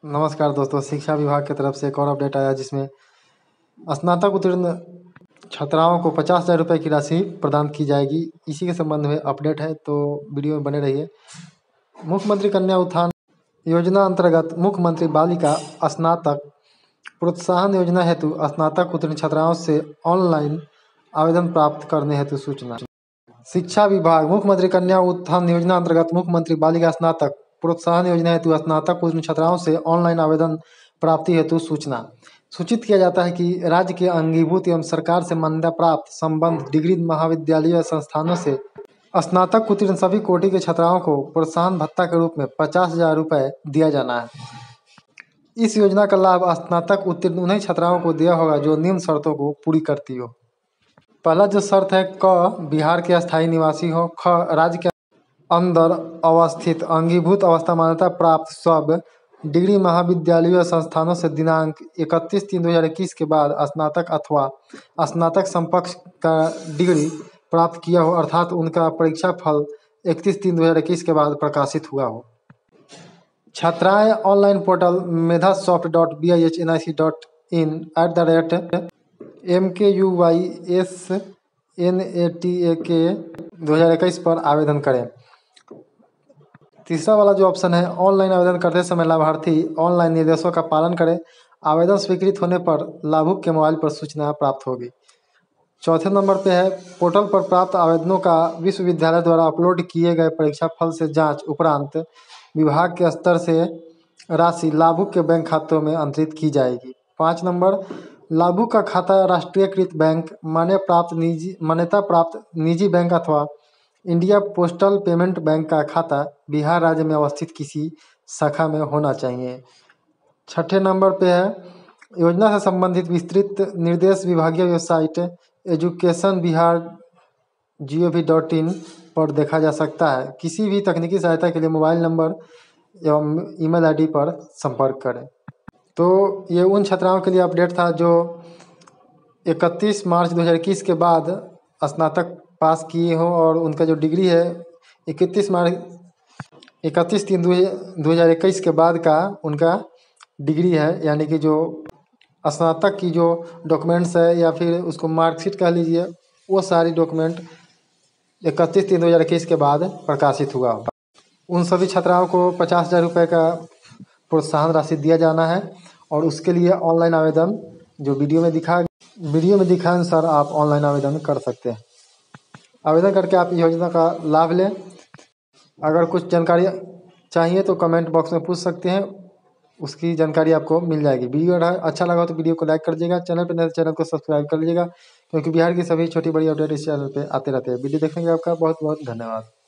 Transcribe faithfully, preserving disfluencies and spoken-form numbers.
नमस्कार दोस्तों, शिक्षा विभाग की तरफ से एक और अपडेट आया जिसमें स्नातक उत्तीर्ण छात्राओं को पचास हज़ार रुपये की राशि प्रदान की जाएगी। इसी के संबंध में अपडेट है, तो वीडियो में बने रहिए। मुख्यमंत्री कन्या उत्थान योजना अंतर्गत मुख्यमंत्री बालिका स्नातक प्रोत्साहन योजना हेतु स्नातक उत्तीर्ण छात्राओं से ऑनलाइन आवेदन प्राप्त करने हेतु सूचना। शिक्षा विभाग मुख्यमंत्री कन्या उत्थान योजना अंतर्गत मुख्यमंत्री बालिका स्नातक प्रोत्साहन योजना हेतु स्नातक उत्तीर्ण छात्राओं से ऑनलाइन आवेदन प्राप्ति हेतु सूचना। सूचित किया जाता है कि राज्य के अंगीभूत एवं सरकार से मान्यता प्राप्त संबद्ध डिग्री महाविद्यालय संस्थानों से स्नातक उत्तीर्ण सभी कोटि के छात्राओं को प्रोत्साहन भत्ता के रूप में पचास हजार रुपये दिया जाना है। इस योजना का लाभ स्नातक उत्तीर्ण उन्हीं छात्राओं को दिया होगा जो निम्न शर्तों को पूरी करती हो। पहला जो शर्त है, क बिहार के अस्थायी निवासी हो, ख राज्य के अंदर अवस्थित अंगीभूत अवस्था मान्यता प्राप्त सब डिग्री महाविद्यालय संस्थानों से दिनांक इकतीस तीन दो हज़ार इक्कीस के बाद स्नातक अथवा स्नातक समकक्ष का डिग्री प्राप्त किया हो, अर्थात उनका परीक्षा फल इकतीस तीन दो हज़ार इक्कीस के बाद प्रकाशित हुआ हो। छात्राएं online portal Medhasoft dot B I H N I C dot in at the rate M K U Y S N A T A K दो हज़ार इक्कीस पर आवेदन करें। तीसरा वाला जो ऑप्शन है, ऑनलाइन आवेदन करते समय लाभार्थी ऑनलाइन निर्देशों का पालन करें। आवेदन स्वीकृत होने पर लाभुक के मोबाइल पर सूचना प्राप्त होगी। चौथे नंबर पे है, पोर्टल पर प्राप्त आवेदनों का विश्वविद्यालय द्वारा अपलोड किए गए परीक्षा फल से जांच उपरांत विभाग के स्तर से राशि लाभुक के बैंक खातों में अंतरित की जाएगी। पाँच नंबर, लाभुक का खाता राष्ट्रीयकृत बैंक, मान्य प्राप्त निजी मान्यता प्राप्त निजी बैंक अथवा इंडिया पोस्टल पेमेंट बैंक का खाता बिहार राज्य में अवस्थित किसी शाखा में होना चाहिए। छठे नंबर पे है, योजना से संबंधित विस्तृत निर्देश विभागीय website education Bihar G O V dot in पर देखा जा सकता है। किसी भी तकनीकी सहायता के लिए मोबाइल नंबर एवं ईमेल आई डी पर संपर्क करें। तो ये उन छात्राओं के लिए अपडेट था जो इकतीस मार्च दो हज़ार इक्कीस के बाद स्नातक पास किए हों और उनका जो डिग्री है इकतीस मार्च इकतीस तीन दो हज़ार इक्कीस के बाद का उनका डिग्री है, यानी कि जो स्नातक की जो डॉक्यूमेंट्स है या फिर उसको मार्कशीट कह लीजिए, वो सारी डॉक्यूमेंट इकतीस तीन दो हज़ार इक्कीस के बाद प्रकाशित हुआ होगा। उन सभी छात्राओं को पचास हज़ार रुपये का प्रोत्साहन राशि दिया जाना है और उसके लिए ऑनलाइन आवेदन जो वीडियो में दिखा वीडियो में दिखा अनुसार आप ऑनलाइन आवेदन कर सकते हैं। आवेदन करके आप योजना का लाभ लें। अगर कुछ जानकारी चाहिए तो कमेंट बॉक्स में पूछ सकते हैं, उसकी जानकारी आपको मिल जाएगी। वीडियो अच्छा लगा तो वीडियो को लाइक कर दीजिएगा। चैनल पर नए चैनल को सब्सक्राइब कर लीजिएगा, क्योंकि बिहार की सभी छोटी बड़ी अपडेट इस चैनल पे आते रहते हैं। वीडियो देखने के लिए आपका बहुत बहुत धन्यवाद।